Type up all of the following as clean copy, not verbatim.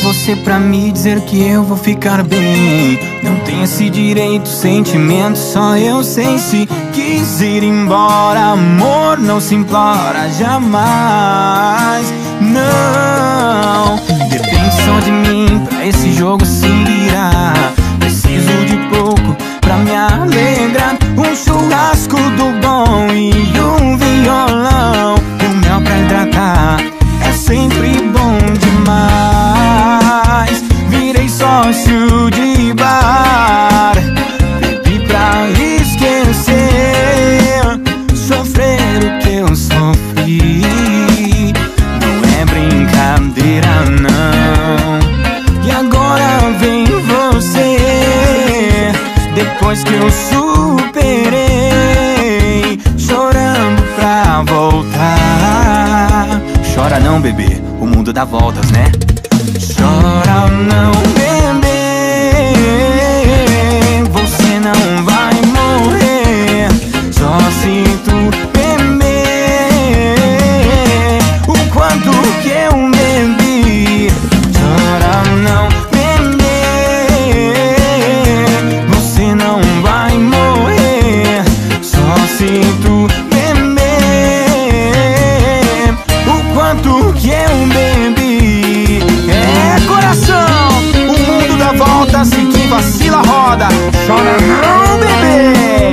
você pra me dizer que eu vou ficar bem? Não tem esse direito, sentimento, só eu sei. Se quis ir embora, amor, não se implora jamais. Não, depende só de mim pra esse jogo se virar. Preciso de pouco pra me alegrar. Um churrasco do bom e um violão, e um mel pra hidratar, é sempre bom demais. Virei sócio de bar, bebi pra esquecer, sofrer o que eu sofri. Não é brincadeira não. E agora vem você, depois que eu superei, chorando pra voltar. Chora não, bebê, o mundo dá voltas, né? Chora não, bebê, você não vai morrer só se tu beber o quanto que eu bebi. Chora não, bebê, você não vai morrer só se tu beber o quanto que eu bebi. É coração, o mundo dá volta, se quem vacila roda. Chora não, bebê.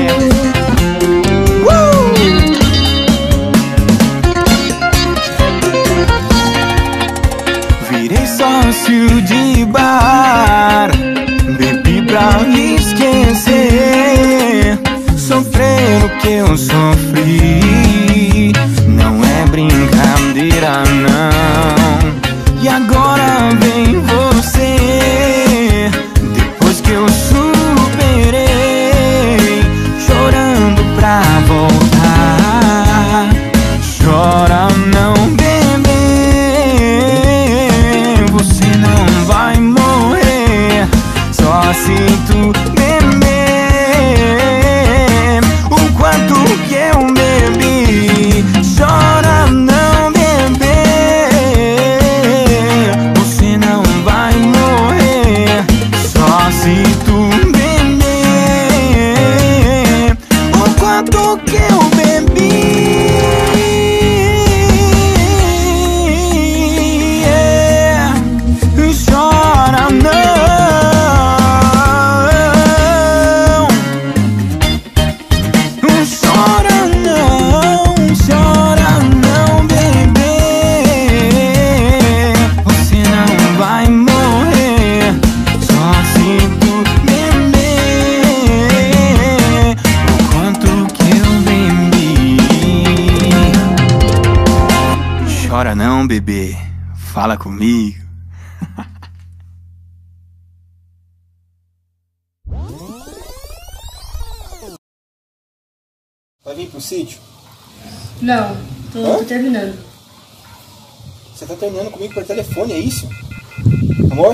Virei sócio de bar, bebi pra esquecer, sofrer o que eu sofri. Não é brincadeira não. E agora vem você, depois que eu superei, chorando pra voltar. Chora não, bebê, você não vai morrer só se tu beber o quanto que eu bebi. Chora não, bebê, você não vai morrer só se tu beber o quanto que eu bebi. Chora não, chora não, bebê, você não vai morrer só se tu beber o quanto que eu bebi. Chora não, bebê, fala comigo. Vai vir pro sítio? Não, tô terminando. Você tá terminando comigo por telefone, é isso? Amor?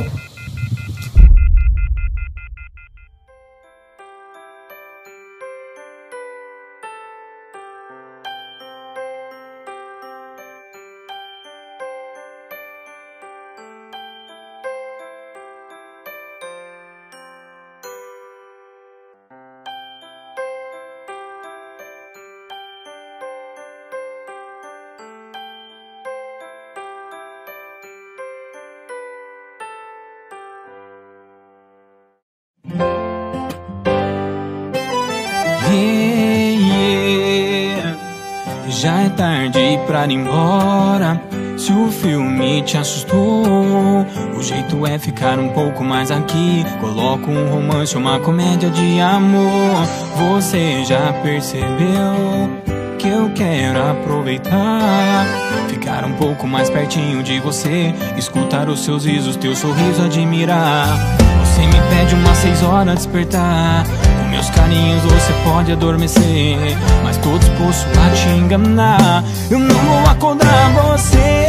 Já é tarde pra ir embora. Se o filme te assustou, o jeito é ficar um pouco mais aqui. Coloco um romance, uma comédia de amor. Você já percebeu que eu quero aproveitar, ficar um pouco mais pertinho de você, escutar os seus risos, teu sorriso admirar. Você me pede umas 6 horas despertar, com meus carinhos você pode adormecer, mas todos posso lá te enganar. Eu não vou acordar você,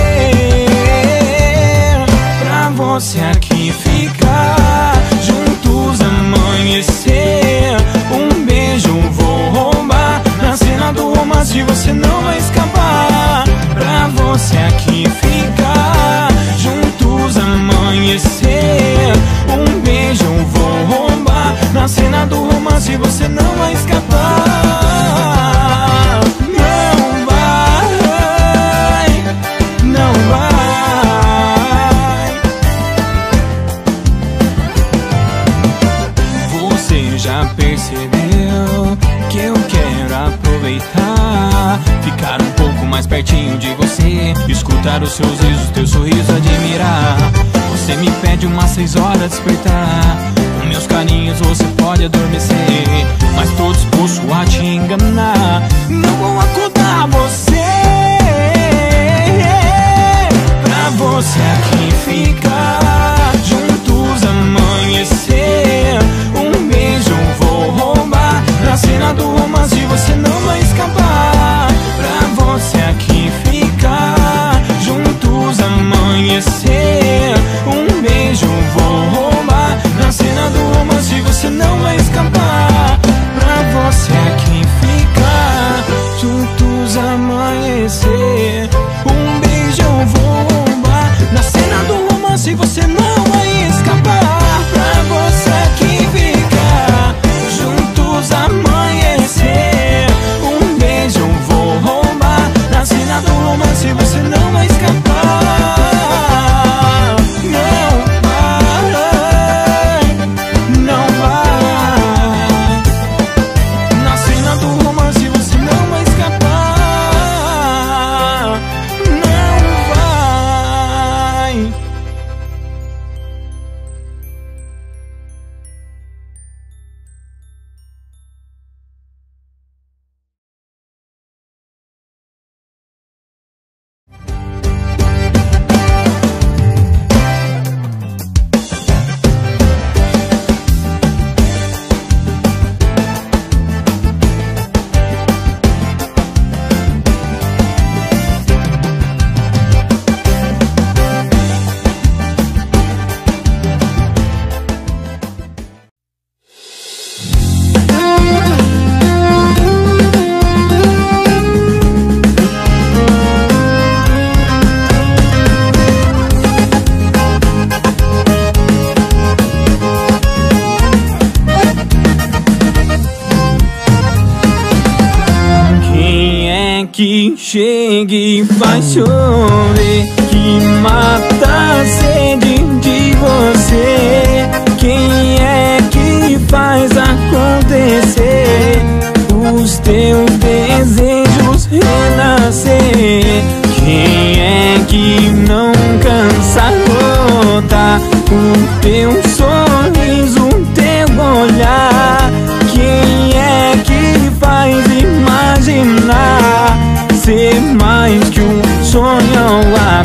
pra você aqui ficar, juntos amanhecer. Um beijo vou roubar, na cena do romance você não vai escapar. Pra você aqui ficar, juntos amanhecer. escutar os seus risos, teu sorriso admirar. Você me pede umas 6 horas despertar. Com meus carinhos você pode adormecer, mas tô disposto a te enganar. Não vou acordar você, pra você aqui ficar, juntos amanhecer. Um beijo eu vou roubar, na cena do romance você não vai escapar. Pra você aqui ficar, juntos amanhecer. Um beijo eu vou roubar, na cena do romance você não vai escapar. Pra você aqui ficar, juntos amanhecer. Um beijo eu vou roubar, na cena do romance você não vai escapar. Pra você aqui ficar, juntos amanhecer. Um beijo eu vou roubar, na cena do romance você não vai escapar. Que chegue e faz chover, que mata a sede de você. Quem é que faz acontecer os teus desejos renascer? Quem é que não cansa notar o teu sorriso, o teu olhar? Quem é que faz imaginar ser mais que um sonho ao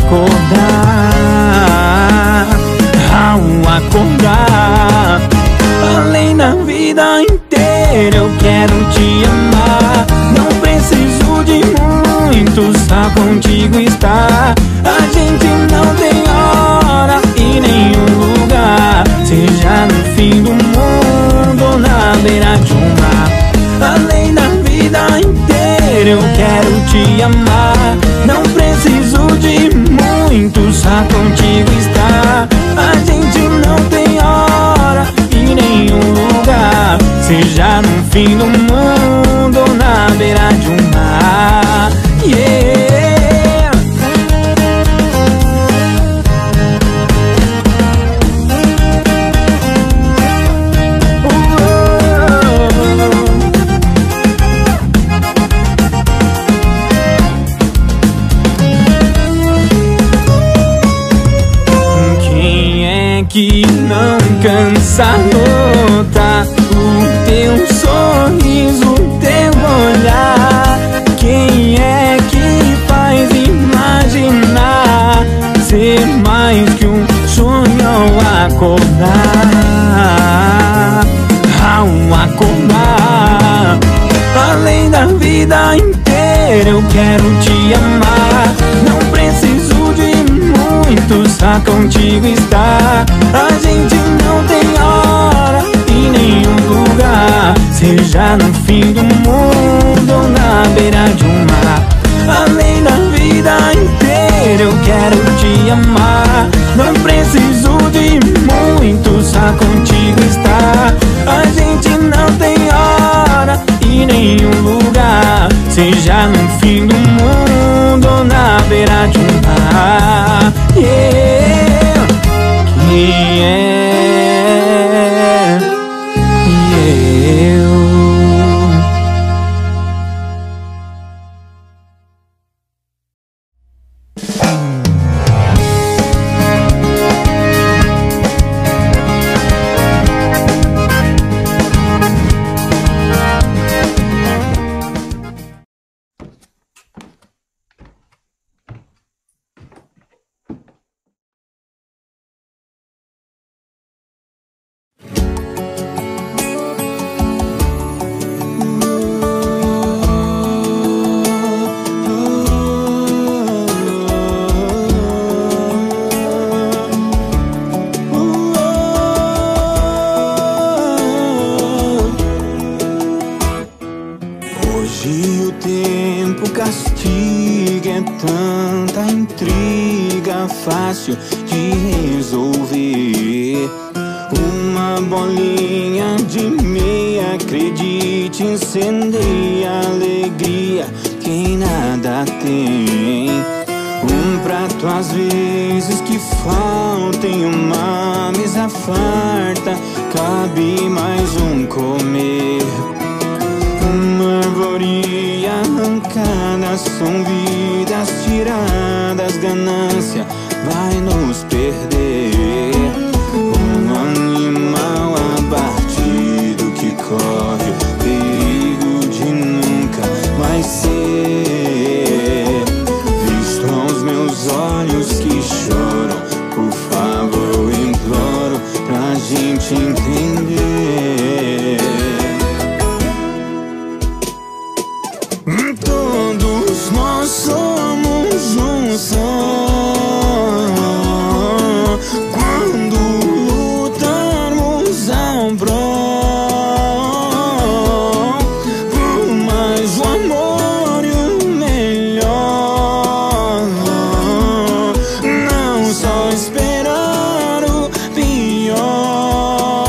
acordar? Ao acordar, além da vida inteira eu quero te amar. Não preciso de muito, só contigo estar. A gente não tem hora e nenhum lugar, seja no fim do mundo ou na beira de um mar. Além da vida inteira eu quero te amar. Não preciso de muito, só contigo estar. A gente não tem hora e nenhum lugar, seja no fim do mundo ou na beira de um mar. Yeah. Que não cansa notar o teu sorriso, o teu olhar. Quem é que faz imaginar ser mais que um sonho ao acordar? Ao acordar, além da vida inteira eu quero te amar. Não preciso de muito, só contigo estar. A gente não tem hora e nenhum lugar, seja no fim do mundo ou na beira de um mar. Além da vida inteira eu quero te amar. Não preciso de muito, só contigo estar. A gente não tem hora e nenhum lugar, seja no fim do mundo ou na beira de um mar. Yeah. Quem é eu? fácil de resolver. Uma bolinha de meia, acredite, incendeia a alegria quem nada tem. Um prato às vezes que falta em uma mesa farta, cabe mais um comer. Uma árvore arrancada, são vidas tiradas, ganância vai nos perder. Um animal abatido que corre o perigo de nunca mais ser visto aos meus olhos que choram. Por favor, eu imploro pra gente entender. Todos nós somos um só. Quando lutarmos ao prol, por mais o amor e o melhor, não só esperar o pior.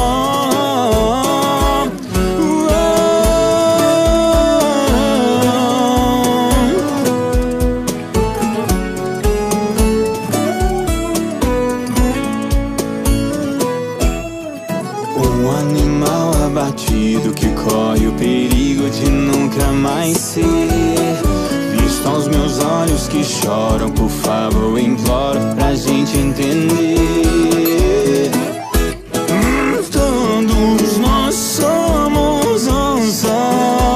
Um animal abatido que corre o perigo de nunca mais ser visto aos meus olhos que choram. Por favor, eu imploro pra gente entender. Todos nós somos um só.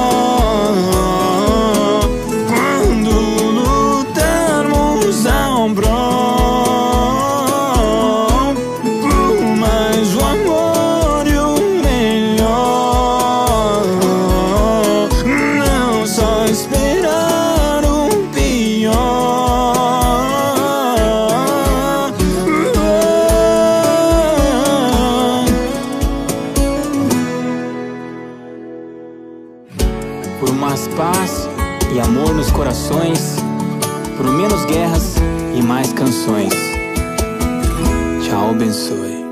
Quando lutarmos ao prol, por mais o amor e o melhor, não só esperar o pior. Por mais paz e amor nos corações, por menos guerras e mais canções. Tchau, abençoe.